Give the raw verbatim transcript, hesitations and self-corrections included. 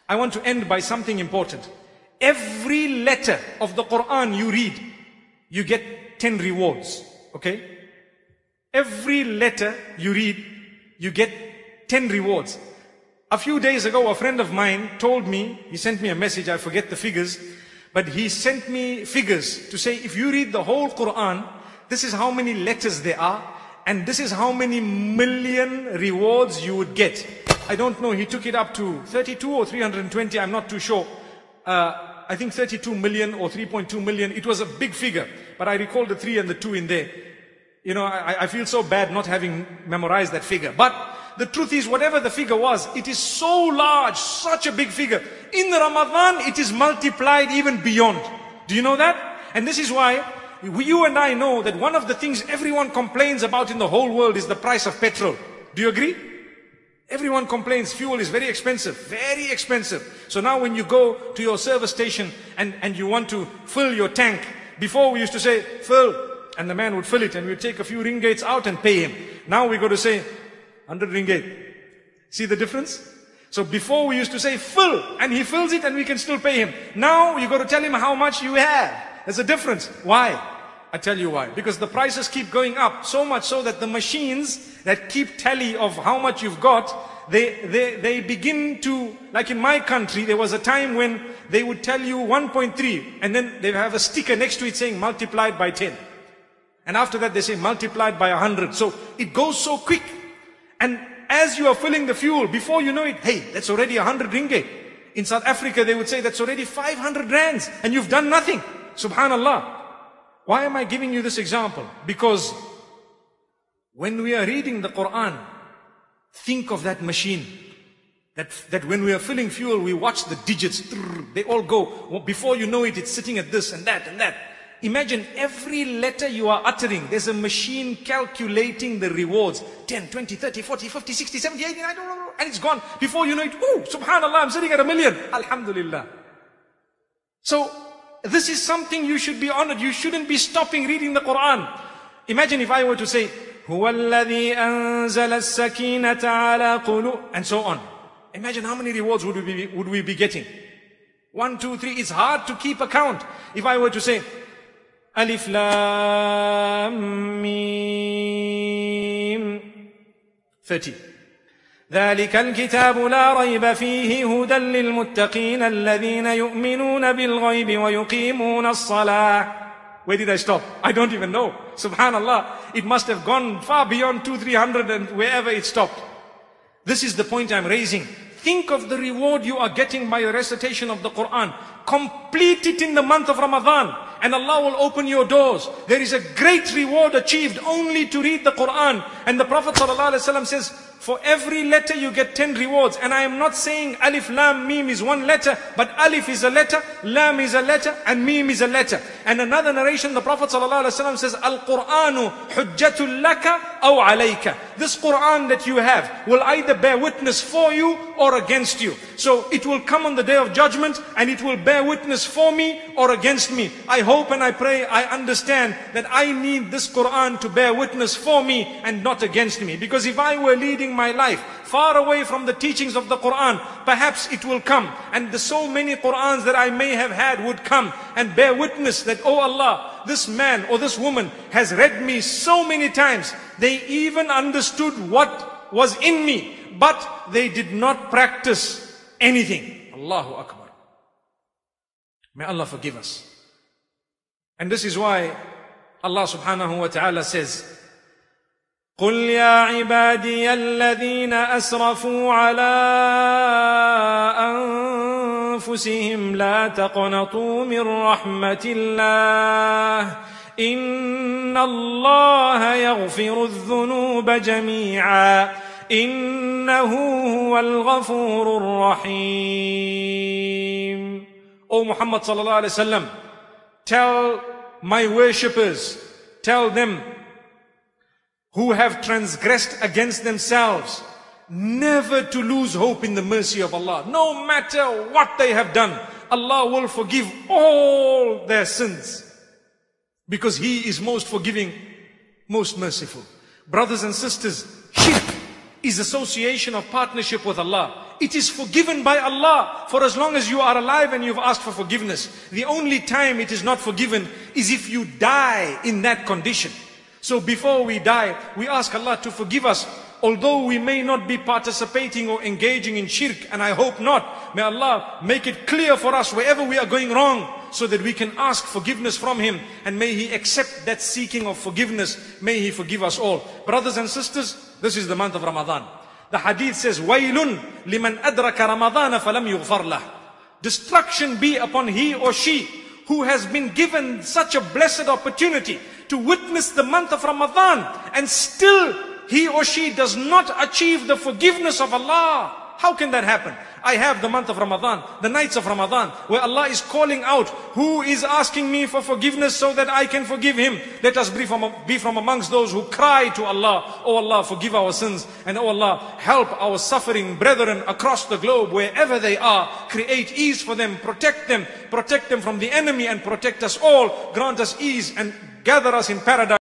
I want to end by something important. Every letter of the Quran you read, you get ten rewards. Okay? Every letter you read, you get ten rewards. A few days ago, a friend of mine told me, he sent me a message, I forget the figures, but he sent me figures to say, if you read the whole Quran, this is how many letters there are, and this is how many million rewards you would get. I don't know, he took it up to thirty-two or three hundred twenty, I'm not too sure. Uh, I think thirty-two million or three point two million. It was a big figure, but I recall the three and the two in there. You know, I, I feel so bad not having memorized that figure. But the truth is, whatever the figure was, it is so large, such a big figure. In Ramadan, it is multiplied even beyond. Do you know that? And this is why you and I know that one of the things everyone complains about in the whole world is the price of petrol. Do you agree? Everyone complains fuel is very expensive, very expensive. So now when you go to your service station and, and you want to fill your tank, before we used to say, fill, and the man would fill it and we'd take a few ringgits out and pay him. Now we got to say, one hundred ringgit. See the difference? So before we used to say, fill, and he fills it and we can still pay him. Now you got to tell him how much you have. There's a difference. Why? I tell you why. Because the prices keep going up, so much so that the machines that keep tally of how much you've got, they, they, they begin to, like in my country, there was a time when they would tell you one point three, and then they have a sticker next to it saying multiplied by ten. And after that they say multiplied by one hundred. So it goes so quick. And as you are filling the fuel, before you know it, hey, that's already one hundred ringgit. In South Africa they would say that's already five hundred rands, and you've done nothing. Subhanallah. Why am I giving you this example? Because when we are reading the Quran, think of that machine. That, that when we are filling fuel, we watch the digits. They all go. Before you know it, it's sitting at this and that and that. Imagine every letter you are uttering, there's a machine calculating the rewards. ten, twenty, thirty, forty, fifty, sixty, seventy, eighty, I don't know. And it's gone. Before you know it, ooh, subhanallah, I'm sitting at a million. Alhamdulillah. So, this is something you should be honored. You shouldn't be stopping reading the Quran. Imagine if I were to say, هُوَ الَّذِي أَنزَلَ السَّكِينَةَ عَلَى قُلُوبٍ, and so on. Imagine how many rewards would we be, would we be getting? One, two, three. It's hard to keep account. If I were to say, Alif Lam Mim, thirty. ذلك الكتاب لا ريب فيه هدى للمتقين الذين يؤمنون بالغيب ويقيمون الصلاة. Where did I stop? I don't even know. Subhanallah. It must have gone far beyond two, three hundred and wherever it stopped. This is the point I'm raising. Think of the reward you are getting by a recitation of the Quran. Complete it in the month of Ramadan, and Allah will open your doors. There is a great reward achieved only to read the Quran. And the Prophet ﷺ says, for every letter you get ten rewards. And I am not saying Alif Lam Mim is one letter, but Alif is a letter, Lam is a letter, and Mim is a letter. And another narration, the Prophet ﷺ says, Al-Qur'anu hujjatul laka aw alayka. This Quran that you have will either bear witness for you or against you. So it will come on the day of judgment, and it will bear witness for me or against me. I hope and I pray I understand that I need this Quran to bear witness for me and not against me. Because if I were leading my life far away from the teachings of the Quran, perhaps it will come, and the so many Qurans that I may have had would come and bear witness that, oh Allah, this man or this woman has read me so many times. They even understood what was in me, but they did not practice anything. Allahu Akbar. May Allah forgive us. And this is why Allah subhanahu wa ta'ala says, قُلْ يَا عِبَادِيَ الَّذِينَ أَسْرَفُوا عَلَىٰ أَنفُسِهِمْ لَا تَقْنَطُوا مِنْ رَحْمَةِ اللَّهِ إِنَّ اللَّهَ يَغْفِرُ الذُّنُوبَ جَمِيعًا إِنَّهُ هُوَ الْغَفُورُ الرَّحِيمُ. O Muhammad sallallahu alaihi wasallam, tell my worshippers, tell them who have transgressed against themselves, never to lose hope in the mercy of Allah. No matter what they have done, Allah will forgive all their sins, because He is most forgiving, most merciful. Brothers and sisters, shirk is association of partnership with Allah. It is forgiven by Allah for as long as you are alive and you've asked for forgiveness. The only time it is not forgiven is if you die in that condition. So before we die, we ask Allah to forgive us. Although we may not be participating or engaging in shirk, and I hope not, may Allah make it clear for us wherever we are going wrong, so that we can ask forgiveness from Him, and may He accept that seeking of forgiveness. May He forgive us all. Brothers and sisters, this is the month of Ramadan. The hadith says, وَيْلٌ لِمَنْ أَدْرَكَ رَمَضَانَ فَلَمْ يُغْفَرْ لَهُ. Destruction be upon he or she who has been given such a blessed opportunity to witness the month of Ramadan, and still he or she does not achieve the forgiveness of Allah. How can that happen? I have the month of Ramadan, the nights of Ramadan, where Allah is calling out, who is asking me for forgiveness so that I can forgive him? Let us be from, be from amongst those who cry to Allah, Oh Allah, forgive our sins, and Oh Allah, help our suffering brethren across the globe, wherever they are. Create ease for them, protect them, protect them from the enemy, and protect us all. Grant us ease and gather us in paradise.